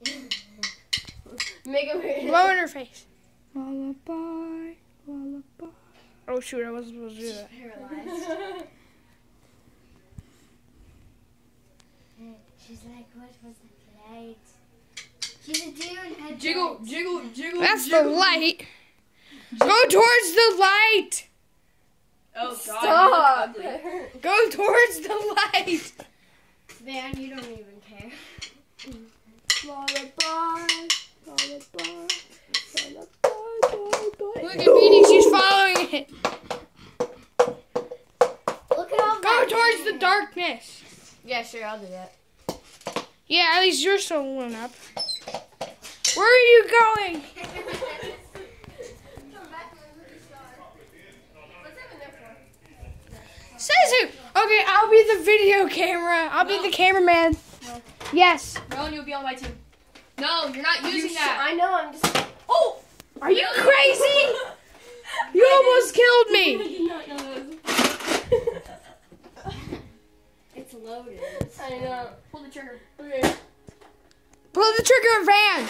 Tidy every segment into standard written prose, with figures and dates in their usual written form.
Make him blow in her face. Lullaby, lullaby. Oh shoot, I wasn't supposed to do that. Paralyzed. She's like, what was the light? She's a dude. Jiggle, jiggle, jiggle. That's jiggle. the light. Go towards the light. Oh God, Stop. you look ugly. Go towards the light. Man, you don't even care. Lullaby, lullaby, lullaby. Look at Beanie, she's following it. Look at all Go that. towards the darkness. Yeah, sure, I'll do that. Yeah, at least you're still one up. Where are you going? Says who? Okay, I'll be the video camera. I'll be the cameraman. No. Yes. Rowan, you'll be on my team. No, you're not using that. I know, I'm just... Oh! Are you crazy? You almost killed me. did not know It's loaded. I know. Pull the trigger. Okay. Pull the trigger,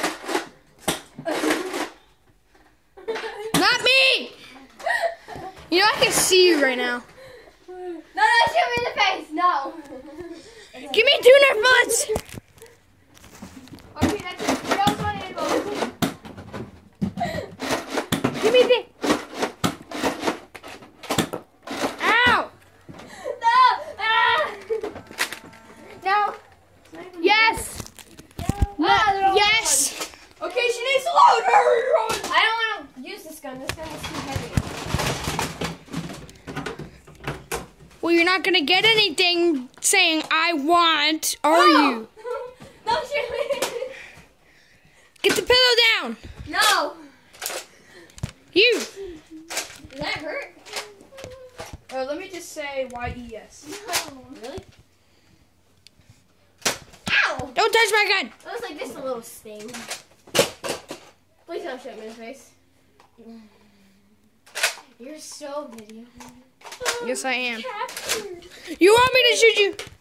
Van. Not me. You know I can see you right now. No, shoot me in the face! No! Give me 2 Nerf bullets. Okay, that's it. We also want to go. Give me the. Ow! No! Ah! No! Yes. Yes. Okay, she needs to load. Hurry, Rowan. I don't want to use this gun. This gun is too heavy. Well, you're not gonna get anything saying "I want," are No! you? Don't shoot me! Get the pillow down. No! You. Does that hurt? Let me just say YES. No. Really? Ow! Don't touch my gun. That was like just a little sting. Please don't shoot me in the face. You're so video. Yes, I am. Captured. You want me to shoot you?